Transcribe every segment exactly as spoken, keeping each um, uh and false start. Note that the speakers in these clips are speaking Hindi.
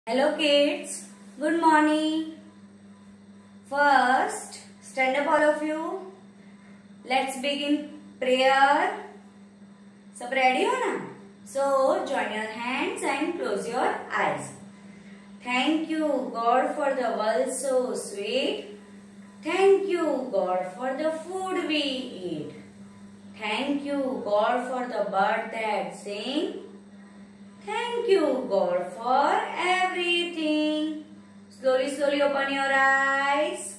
Hello kids, good morning. First, stand up all of you. Let's begin prayer. सब ready हो ना? So, join your hands and close your eyes. Thank you God for the world so sweet. Thank you God for the food we eat. Thank you God for the bird that sing. Thank you God for everything. Slowly, slowly open your eyes.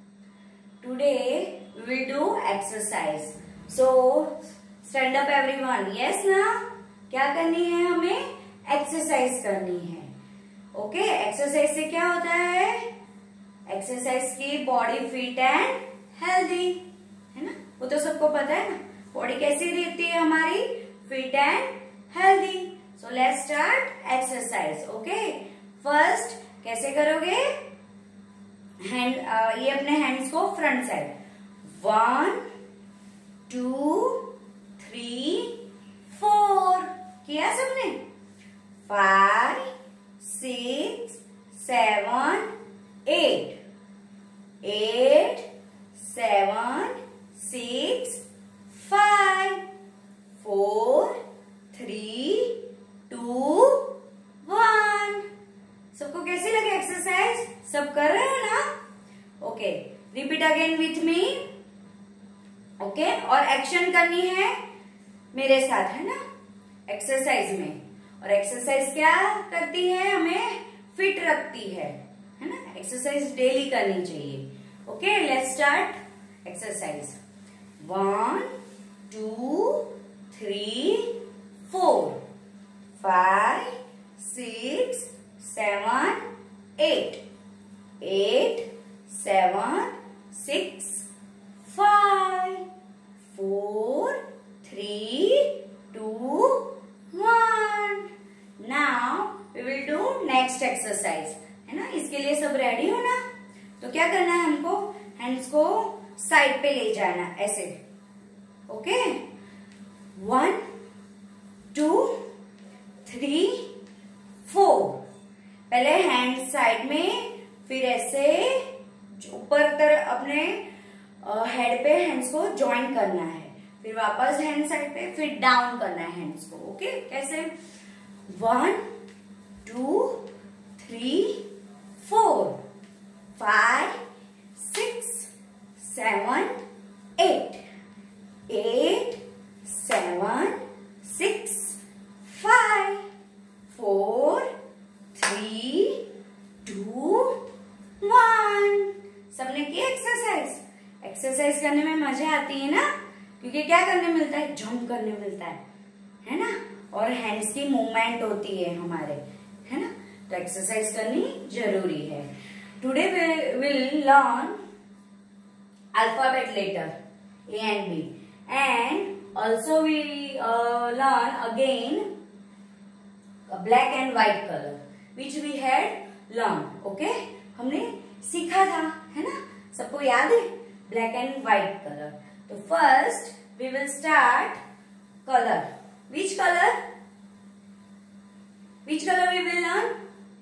Today we will do exercise. So stand up everyone. Yes ना? क्या करनी है हमें? एक्सरसाइज करनी है. Okay okay? एक्सरसाइज से क्या होता है? एक्सरसाइज की बॉडी फिट एंड हेल्दी है ना? वो तो सबको पता है ना. बॉडी कैसी रहती है हमारी? Fit and healthy. So let's start exercise. Okay. First कैसे करोगे? हैंड uh, ये अपने हैंड्स को front side. One two three four किया सबने? Five six seven eight eight seven six five four three two one. सबको कैसी लगे एक्सरसाइज? सब कर रहे हो ना? Okay, repeat again with me. Okay, और एक्शन करनी है मेरे साथ है ना एक्सरसाइज में. और एक्सरसाइज क्या करती है? हमें फिट रखती है है ना. एक्सरसाइज डेली करनी चाहिए. Okay, let's start exercise. One two three four five six seven eight eight seven six five four three two one. Now we will do next exercise है ना. इसके लिए सब रेडी हो ना? तो क्या करना है हमको? हैंड्स को साइड पे ले जाना ऐसे. Okay, one two three four. पहले हैंड साइड में, फिर ऐसे ऊपर तरफ अपने हेड पे हैंड्स को ज्वाइन करना है. फिर वापस हैंड साइड पे, फिर डाउन करना है हैंड्स को. ओके, कैसे? One two three four five six seven eight eight seven six five four three two one. सबने की एक्सरसाइज? एक्सरसाइज करने में मजा आती है ना, क्योंकि क्या करने मिलता है? जंप करने मिलता है है ना. और हैंड्स की मूवमेंट होती है हमारे है ना. तो एक्सरसाइज करनी जरूरी है. Today we will learn alphabet letter A and B, and also we learn again black and white colour which we had learn. Okay, हमने सीखा था है ना. सबको याद है ब्लैक एंड व्हाइट कलर. तो first we will start colour. Which colour? Which colour we will learn?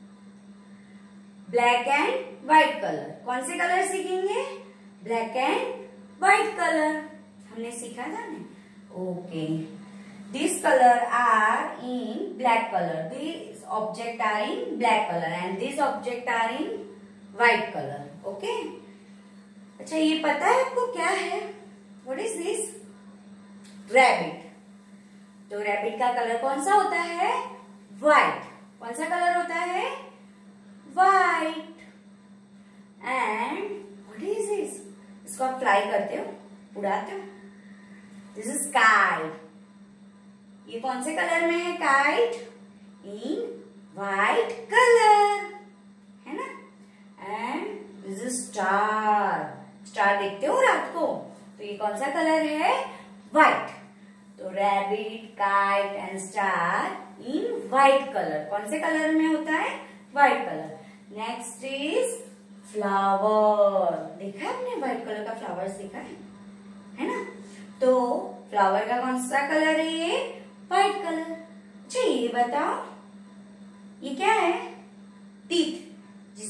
Black and white colour. कौन से कलर सीखेंगे? Black and white colour. हमने सीखा था ना. Okay, these color are in black color. These object are in black color and these object are in white color. Okay? अच्छा, ये पता है आपको क्या है? What is this? Rabbit. तो रैबिट का कलर कौन सा होता है? White. कौन सा कलर होता है? White. And what is this? इसको आप फ्लाई करते हो, उड़ाते हो. This is kite. ये कौन से कलर में है? काइट इन व्हाइट कलर है ना. And this is star. Star देखते हो रात को? तो ये कौन सा कलर है? व्हाइट. तो rabbit, kite and star in white colour. कौन से कलर में होता है? White colour. Next is flower. देखा है आपने व्हाइट कलर का फ्लावर्स देखा है है ना. तो फ्लावर का कौन सा कलर है? ये व्हाइट कलर. अच्छा, ये बताओ ये क्या है?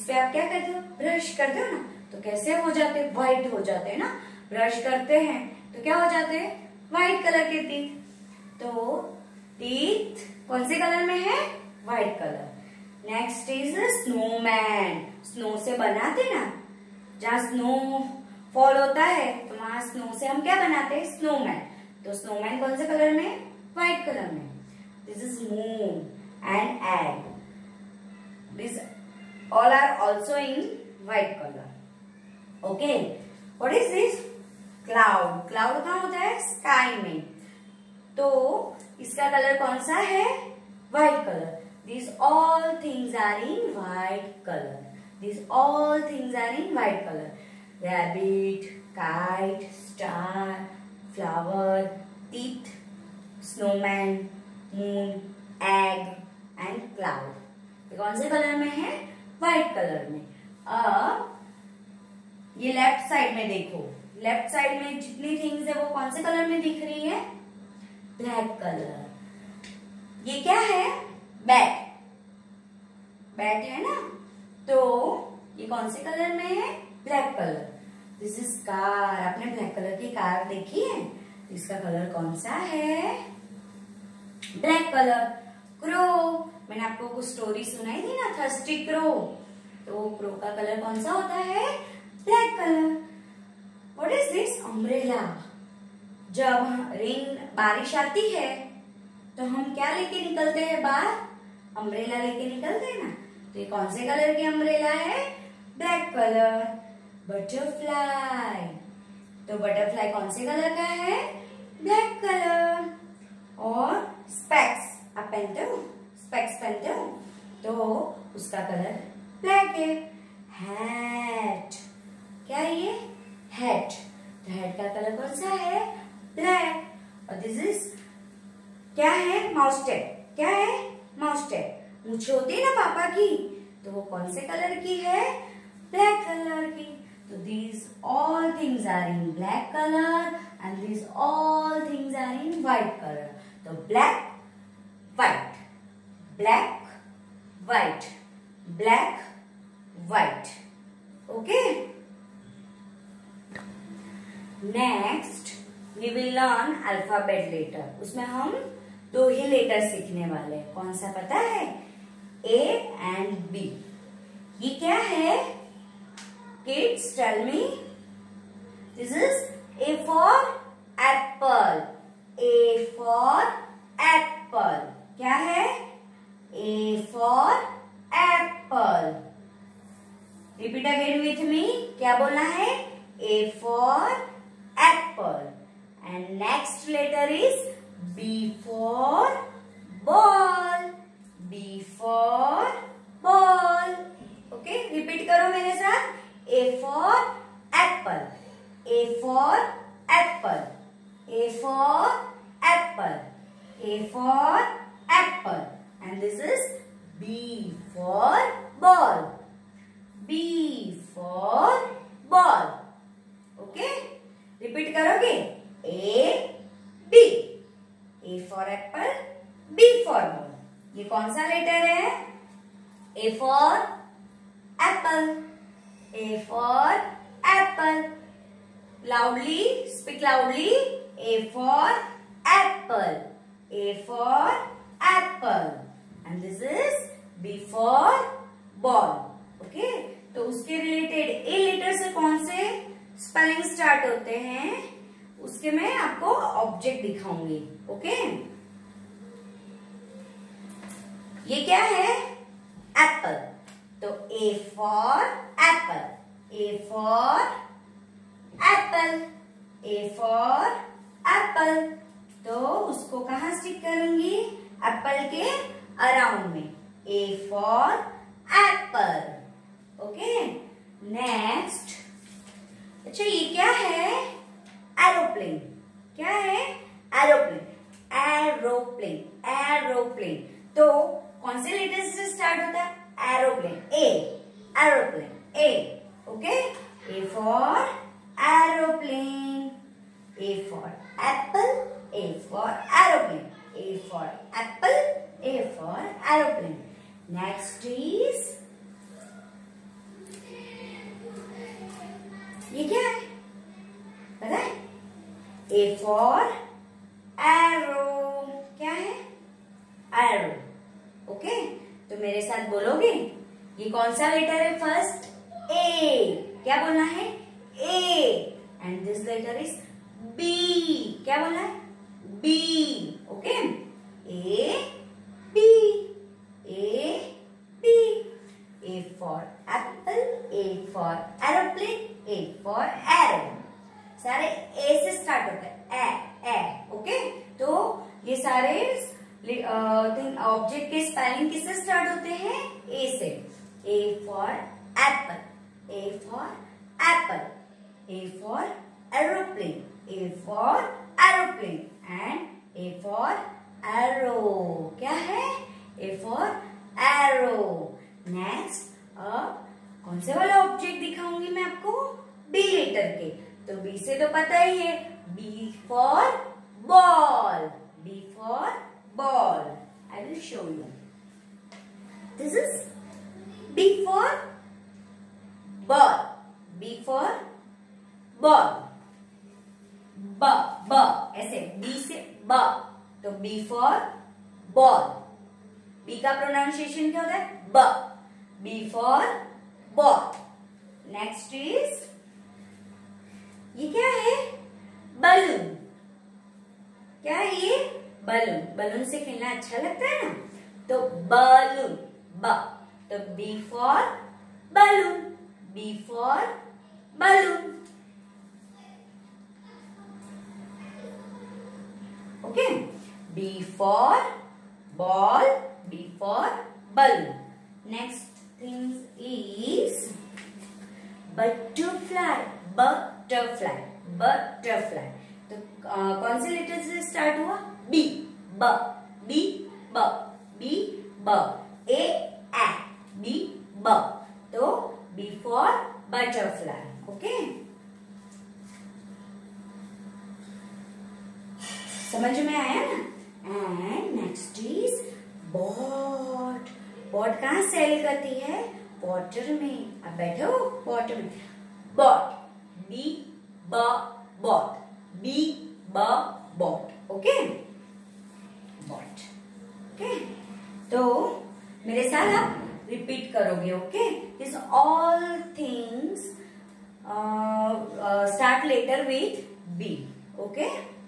पे आप क्या करते हो, ब्रश करते हो ना, तो कैसे हो जाते, व्हाइट हो जाते हैं ना। ब्रश करते हैं तो क्या हो जाते हैं, व्हाइट कलर के टीथ। तो टीथ कौन से कलर में है, white colour. Next is snowman, snow से बनाते ना, जहाँ स्नो फॉल होता है तो वहां स्नो से हम क्या बनाते हैं, स्नोमैन। तो स्नोमैन कौन से कलर में, व्हाइट कलर में। This is moon and egg, this all are also in white colour. Okay, what is this, cloud. Cloud कहाँ होता है, स्काई में। तो इसका कलर कौन सा है, white colour. These all things are in white color. These all things are in white color. Rabbit, kite, star, flower, teeth, snowman, moon, egg and cloud. ये कौन से कलर में है, व्हाइट कलर में। अब ये लेफ्ट साइड में देखो, लेफ्ट साइड में जितनी थिंग्स है वो कौन से कलर में दिख रही है, ब्लैक कलर। ये क्या है, बैट, बैट है ना। तो ये कौन से कलर में है, black colour. This is car, आपने ब्लैक कलर की कार देखी है, इसका कलर कौन सा है, ब्लैक कलर। क्रो, मैंने आपको कुछ स्टोरी सुनाई थी ना, थर्स्टी क्रो, तो क्रो का कलर कौन सा होता है, black colour. What is this, umbrella. जब रेन, बारिश आती है तो हम क्या लेके निकलते हैं बाहर, अम्ब्रेला लेके निकलते हैं ना। तो ये कौन से कलर की अम्ब्रेला है, ब्लैक कलर। बटरफ्लाई, तो बटरफ्लाई कौन से कलर का है, ब्लैक कलर। और स्पेक्स, आप पहनते हो, स्पेक्स पहनते हो, तो उसका कलर ब्लैक है। हैट, क्या है ये, हैट, तो हैट का कलर कौन सा है, ब्लैक। और दिस इज क्या है, माउस टैप, क्या है, माउस टैप। मूंछ होती है ना पापा की, तो वो कौन से कलर की है, ब्लैक कलर की। तो these all things are in black color and these all things are in white color. तो black, white, black, white, black, white. Okay? Next, we will learn alphabet letter. उसमें हम दो ही लेटर सीखने वाले हैं। कौन सा पता है, A and B। ये क्या है, kids tell me, this is A for apple, A for apple, क्या है, A for apple। repeat again with me, क्या बोलना है, A for apple। and next letter is B for ball, B for ball। Okay, repeat करो मेरे साथ, A for apple, A for apple, A for apple, A for apple, and this is B for ball, B for ball। Okay, repeat करोगे, A B, A for apple, B for ball। ये कौन सा लेटर है, A for apple, A for apple। Loudly, speak loudly, A for apple, A for apple, and this is B for ball। Okay? तो उसके रिलेटेड A लेटर से कौन से स्पेलिंग स्टार्ट होते हैं, उसके मैं आपको ऑब्जेक्ट दिखाऊंगी। ओके, ये क्या है, एप्पल। तो A for apple, A for apple, A for apple। तो उसको कहाँ स्टिक करूंगी, एप्पल के अराउंड में, A for apple। Okay, next, अच्छा ये क्या है, एरोप्लेन। क्या है, एरोप्लेन, एरोप्लेन, एरोप्लेन। तो कौन से लेटर से स्टार्ट होता है, aeroplane, A, aeroplane, A. Okay, A for aeroplane, A for apple, A for aeroplane, A for apple, A for aeroplane. Next is A for arrow, क्या है? एरो। ओके, तो मेरे साथ बोलोगे, ये कौन सा लेटर है? फर्स्ट ए, क्या बोलना है? A. And this letter is B, क्या बोलना है? B. Okay, A B, A B. A for apple, A for aeroplane, A for arrow. सारे ए से स्टार्ट होते हैं, ए ए। ओके, तो ये सारे ऑब्जेक्ट के स्पेलिंग किससे स्टार्ट होते हैं? ए से। A for apple, A for apple, A for aeroplane, A for aeroplane and A for arrow. क्या है? ए फॉर एरो। नेक्स्ट अब कौन से वाला ऑब्जेक्ट दिखाऊंगी मैं आपको? बी लेटर के। तो बी से तो पता ही है, B for ball, B for ball. I will show you. This is B for ball, B for ball. ब ब ऐसे बी से ब, तो बी फॉर बॉल। बी का प्रोनाउंसिएशन क्या होता है? ब। B for ball. Next is, ये क्या है? बलून। क्या है ये? बलून। बलून से खेलना अच्छा लगता है ना, तो बलून, ब। तो B for balloon, B for balloon. Okay, B for ball, B for balloon. Next thing is butterfly, butterfly, butterfly. तो uh, कौन से लेटर से स्टार्ट हुआ? बी, ब, बी, ब, बी, ब, ए, ए, बी, ब। तो बी फॉर बटरफ्लाई। ओके, समझ में आया ना? And next is boat. Boat कहाँ सेल करती है? वाटर में। अब बैठो वाटर में। बॉट, बी ब बॉट, बी ब बॉट। Okay, boat. ओके, तो मेरे साथ आप रिपीट करोगे। Okay, this all things start letter with B. Okay,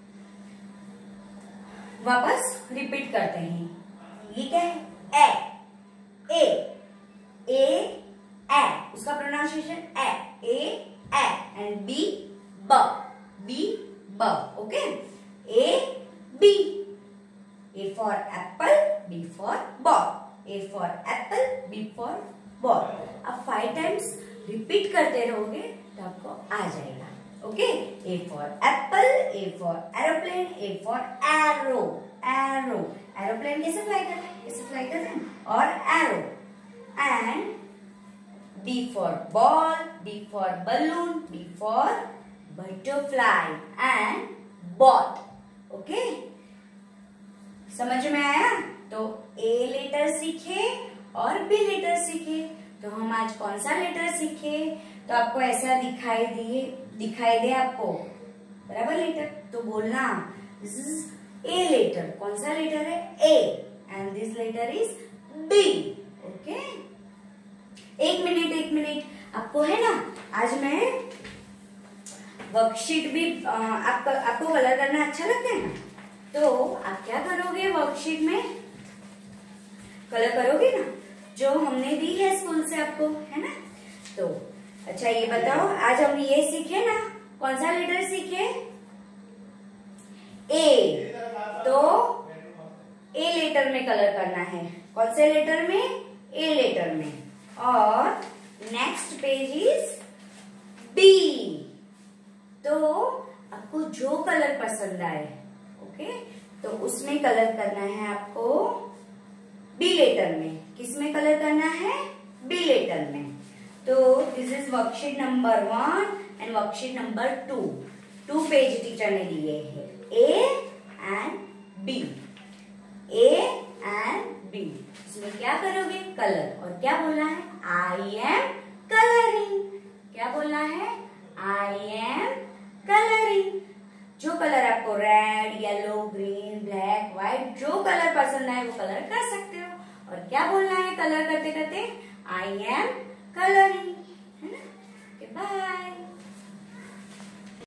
वापस रिपीट करते हैं। ये क्या है? ए, ए, ए, ए। उसका pronunciation A, A, A. And B, ब, बी, ब। Okay, A, B. A for apple, B for ball, A for apple, B for ball. अब फाइव टाइम्स रिपीट करते रहोगे तो आपको आ जाएगा। Okay, A for apple, A for aeroplane, A for arrow, arrow. Aeroplane कैसे फ्लाई करते हैं? कैसे फ्लाई करते हैं? और एरो। And B for ball, B for balloon, B for butterfly and bot. Okay? समझ में आया? तो A लेटर सीखे और B लेटर सीखे। तो हम आज कौन सा लेटर सीखे? तो आपको ऐसा दिखाई दिए दिखाई दे आपको बराबर लेटर, तो बोलना दिस इज A लेटर। कौन सा लेटर है? A and this letter is B. Okay? एक मिनट एक मिनट आपको है ना, आज मैं वर्कशीट भी आपको आपको कलर करना अच्छा लगता है ना, तो आप क्या करोगे? वर्कशीट में कलर करोगे ना, जो हमने दी है स्कूल से आपको, है ना। तो अच्छा ये बताओ, आज हम ये सीखे ना, कौन सा लेटर सीखे? ए। तो ए लेटर में कलर करना है। कौन से लेटर में? ए लेटर में। और नेक्स्ट पेज इज बी। तो आपको जो कलर पसंद आए, ओके, तो उसमें कलर करना है आपको बी लेटर में। किस में कलर करना है? बी लेटर में। तो this is worksheet number one and worksheet number two. Two page teacher ने दिए हैं, A and B, A and B. इसमें क्या करोगे? कलर। और क्या बोलना है? I am colouring. क्या बोलना है? I am colouring. जो कलर आपको red, yellow, green, black, white जो कलर पसंद आए वो कलर कर सकते हो। और क्या बोलना है कलर करते करते? आई एम कलरिंग, है ना? Okay bye.